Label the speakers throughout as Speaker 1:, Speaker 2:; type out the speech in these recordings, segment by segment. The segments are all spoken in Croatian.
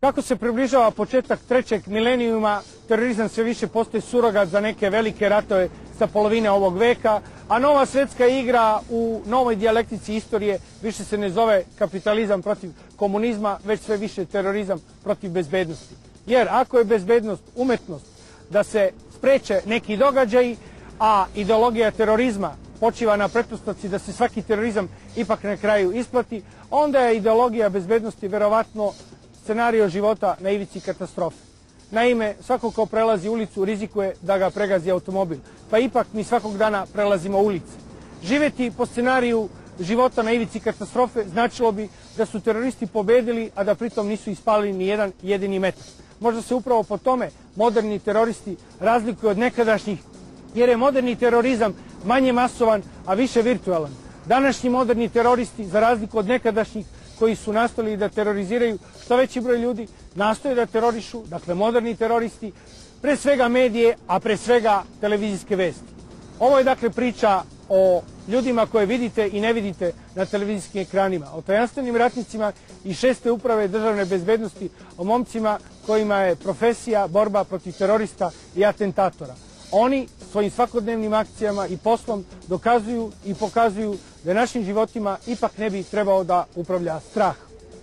Speaker 1: Kako se približava početak trećeg milenijuma, terorizam sve više postaje surogat za neke velike ratove sa polovine ovog veka, a nova svjetska igra u novoj dijalektici istorije više se ne zove kapitalizam protiv komunizma, već sve više terorizam protiv bezbednosti. Jer ako je bezbednost umetnost da se spreče neki događaji, a ideologija terorizma počiva na pretpostavci da se svaki terorizam ipak na kraju isplati, onda je ideologija bezbednosti verovatno scenario života na ivici katastrofe. Naime, svako ko prelazi ulicu rizikuje da ga pregazi automobil, pa ipak mi svakog dana prelazimo ulice. Živjeti po scenariju života na ivici katastrofe značilo bi da su teroristi pobedili, a da pritom nisu ispalili ni jedan jedini metak. Možda se upravo po tome moderni teroristi razlikuju od nekadašnjih, jer je moderni terorizam manje masovan, a više virtualan. Današnji moderni teroristi, za razliku od nekadašnjih koji su nastavili da teroriziraju što veći broj ljudi, nastoje da terorišu, dakle moderni teroristi, pre svega medije, a pre svega televizijske vesti. Ovo je dakle priča o ljudima koje vidite i ne vidite na televizijskim ekranima, o tajanstvenim ratnicima i 6. uprave državne bezbednosti, o momcima kojima je profesija borba protiv terorista i atentatora. Oni svojim svakodnevnim akcijama i poslom dokazuju i pokazuju da našim životima ipak ne bi trebao da upravlja strah.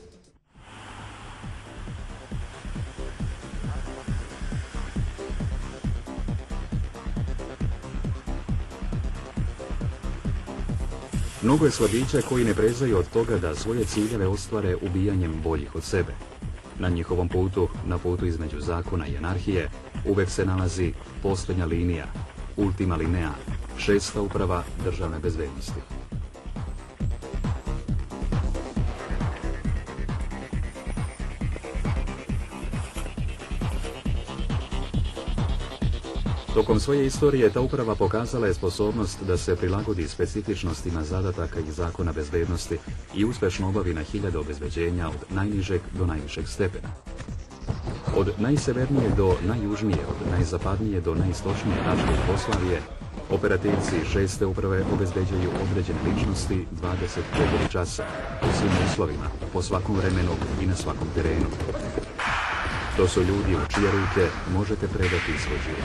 Speaker 2: Mnogo je sladića koji ne prezaju od toga da svoje ciljeve ostvare ubijanjem boljih od sebe. Na njihovom putu, na putu između zakona i anarhije, uvek se nalazi posljednja linija, ultima linea, 6. uprava državne bezbednosti. Tokom svoje istorije ta uprava pokazala je sposobnost da se prilagodi specifičnostima zadataka i zakona bezbednosti i uspešno obavi na hiljade obezbeđenja od najnižeg do najvišeg stepena. Od najsevernije do najjužnije, od najzapadnije do najistočnije tačke Jugoslavije, operativci 6. uprave obezbeđuju određene ličnosti 24 časa, u svim uslovima, po svakom vremenu i na svakom terenu. To su ljudi u čije ruke možete predati svoj život.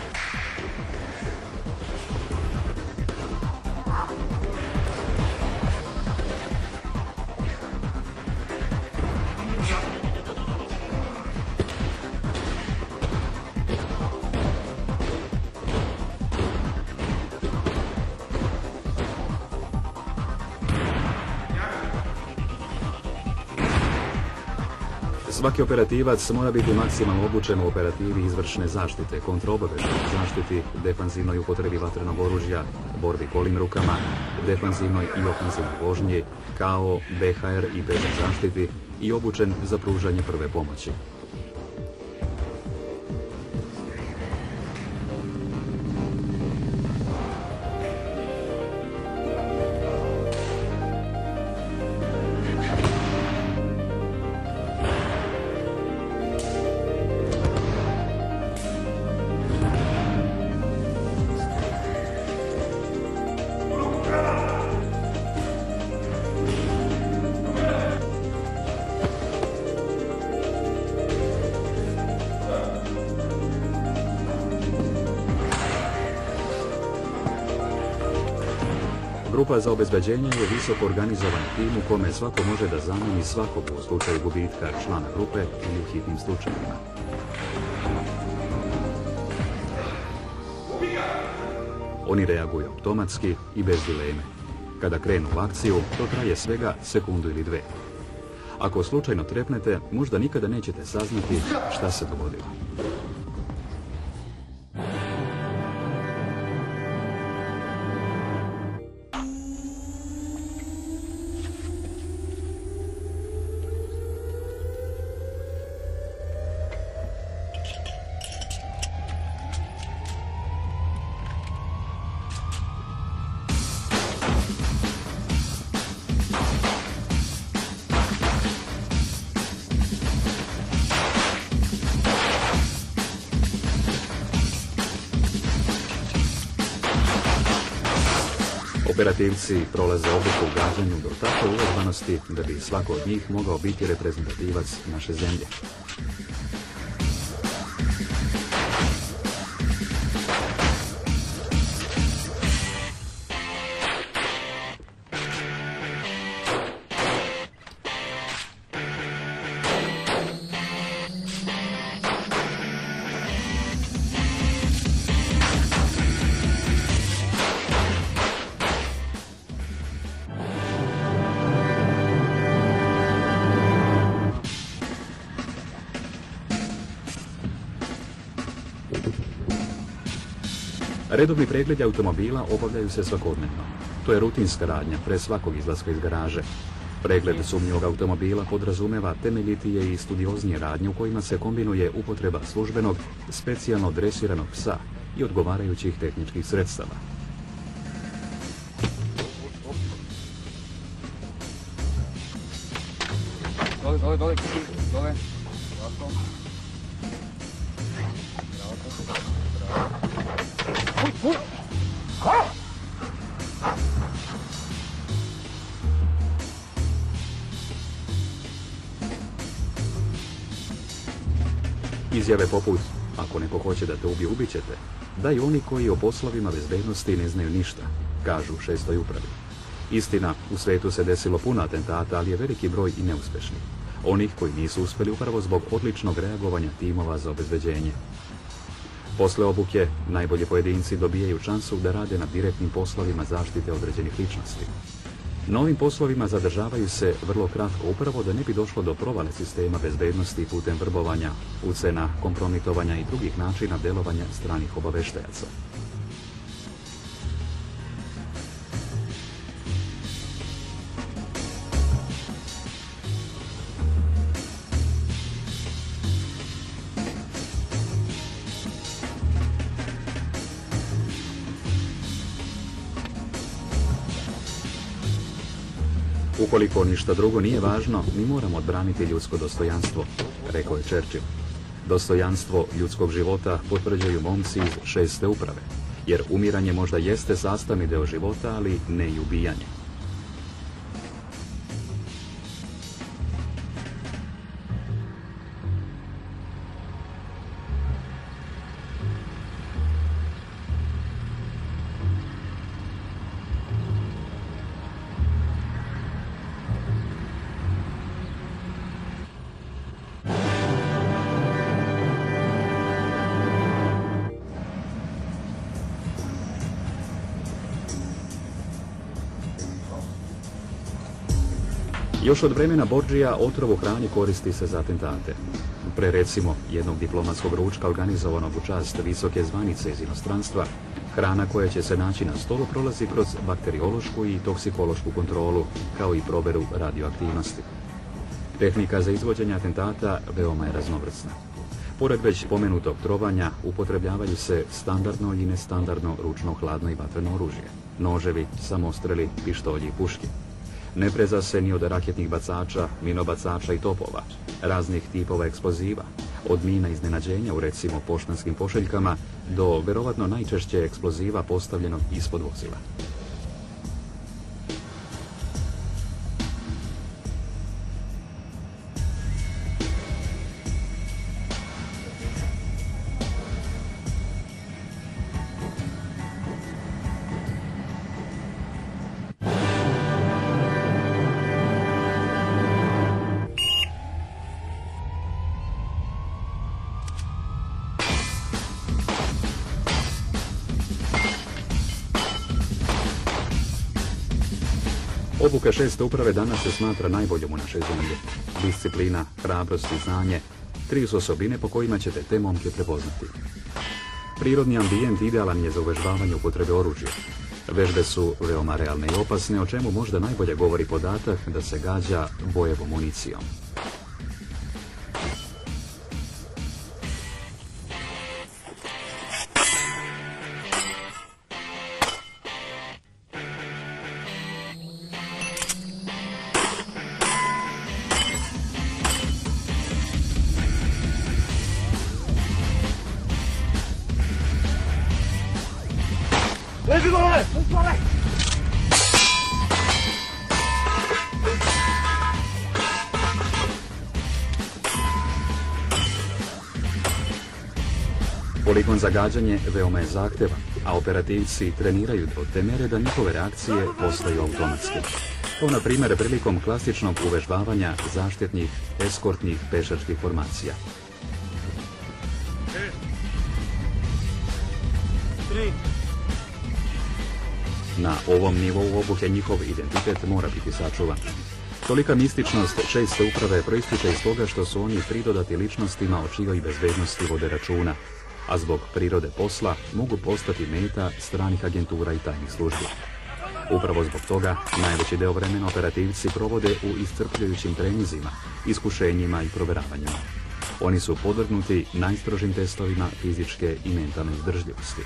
Speaker 2: Svaki operativac mora biti maksimalno obučen u operativi izvršne zaštite, kontraobaveznoj zaštiti, defanzivnoj upotrebi vatrenog oružja, borbi golim rukama, defanzivnoj i ofenzivnoj vožnji, KO, BHR i bežnoj zaštiti i obučen za pružanje prve pomoći. Grupa za obezbeđenje je visoko organizovan tim u kome svako može da zameni svakog u slučaju gubitka člana grupe ili u hitnim slučajevima. Oni reaguju automatski i bez dileme. Kada krenu u akciju, to traje svega sekundu ili dve. Ako slučajno trepnete, možda nikada nećete saznati šta se dogodilo. Operativci prolaze obuku u gađanju do takve uvježbanosti da bi svako od njih mogao biti reprezentativac naše zemlje. Redovni pregledi automobila obavljaju se svakodnevno. To je rutinska radnja pre svakog izlaska iz garaže. Pregled sumnjivog automobila podrazumeva temeljitije i studioznije radnje u kojima se kombinuje upotreba službenog, specijalno dresiranog psa i odgovarajućih tehničkih sredstava.
Speaker 3: Dole.
Speaker 2: Izjave poput, ako neko hoće da te ubije, ubit ćete, daju oni koji o poslovima bezbednosti ne znaju ništa, kažu u 6. upravi. Istina, u svetu se desilo puno atentata, ali je veliki broj i neuspešnih. Onih koji nisu uspjeli upravo zbog odličnog reagovanja timova za obezbeđenje. Posle obuke, najbolji pojedinci dobijaju šansu da rade na direktnim poslovima zaštite određenih ličnosti. Na ovim poslovima zadržavaju se vrlo kratko, upravo da ne bi došlo do provale sistema bezbednosti putem vrbovanja, ucena, kompromitovanja i drugih načina delovanja stranih obaveštajaca. Ukoliko ništa drugo nije važno, mi moramo odbraniti ljudsko dostojanstvo, rekao je Churchill. Dostojanstvo ljudskog života potvrđuju momci iz 6. uprave, jer umiranje možda jeste sastavni deo života, ali ne i ubijanje. Još od vremena Borđija otrov u hrani koristi se za atentate. Pre recimo jednog diplomatskog ručka organizovanog u čast visoke zvanice iz inostranstva, hrana koja će se naći na stolu prolazi kroz bakteriološku i toksikološku kontrolu, kao i proveru radioaktivnosti. Tehnika za izvođenje atentata veoma je raznovrsna. Pored već pomenutog trovanja, upotrebljavaju se standardno i nestandardno ručno hladno i vatreno oružje, noževi, samostreli, pištolji i puški. Ne preza se ni od raketnih bacača, minobacača i topova, raznih tipova eksploziva, od mina iznenađenja u recimo poštanskim pošiljkama do verovatno najčešće eksploziva postavljenog ispod vozila. Obuka 6. uprave danas se smatra najboljom u našoj zemlji. Disciplina, hrabrost i znanje, 3 su osobine po kojima ćete te momke prepoznati. Prirodni ambijent idealan je za uvežbavanje upotrebe oružja. Vežbe su veoma realne i opasne, o čemu možda najbolje govori podatak da se gađa bojevom municijom.
Speaker 3: Leži dole!
Speaker 2: Poligon za gađanje veoma je zahtevan, a operativci treniraju do te mere da njihove reakcije postaju automatske. Kao na primjer prilikom klasičnog uvežbavanja zaštitnih, eskortnih pešačkih formacija. Na ovom nivou obuke njihov identitet mora biti sačuvan. Tolika mističnost 6. uprave proističe iz toga što su oni pridodati ličnostima o čijoj bezbednosti vode računa, a zbog prirode posla mogu postati meta stranih agentura i tajnih službi. Upravo zbog toga najveći deo vremena operativci provode u iscrpljujućim treninzima, iskušenjima i proveravanjima. Oni su podvrgnuti najstrožim testovima fizičke i mentalne izdržljivosti.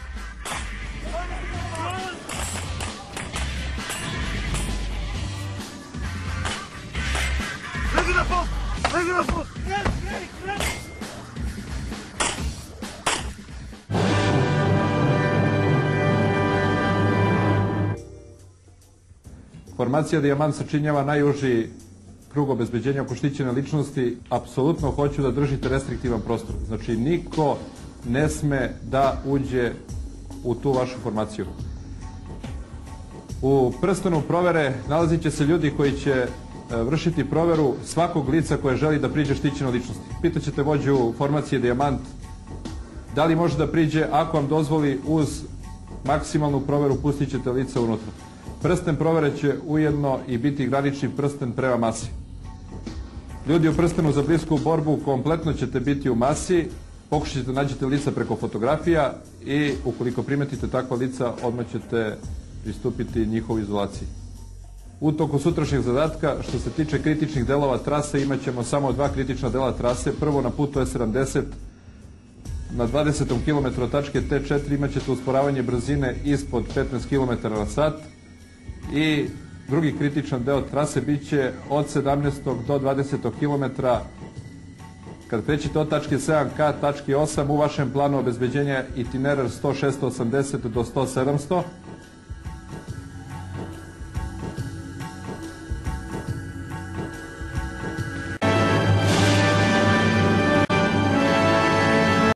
Speaker 3: Formacija Dijamant sačinjava najuži krug obezbeđenja oko štićene ličnosti. Apsolutno hoću da držite restriktivan prostor. Znači, niko ne sme da uđe u tu vašu formaciju. U prstenu provere nalazit će se ljudi koji će vršiti proveru svakog lica koje želi da priđe štićenoj ličnosti. Pitaćete vođu formacije Dijamant da li može da priđe, ako vam dozvoli, uz maksimalnu proveru pustit ćete lica unutra. Prsten provere će ujedno i biti granični prsten prema masi. Ljudi u prstenu za blisku borbu kompletno ćete biti u masi, pokušat ćete nađete lica preko fotografija i ukoliko primetite takva lica, odmah ćete pristupiti njihovoj izolaciji. U toku sutrašnjeg zadatka, što se tiče kritičnih delova trase, imat ćemo samo 2 kritična dela trase. Prvo na putu S70, na 20. km od tačke T4 imat ćete usporavanje brzine ispod 15 km na sat i drugi kritičan deo trase bit će od 17. do 20. km. Kad krećete od tačke 7 ka tačke 8, u vašem planu obezbeđenja itinerar 100-680 do 100-700.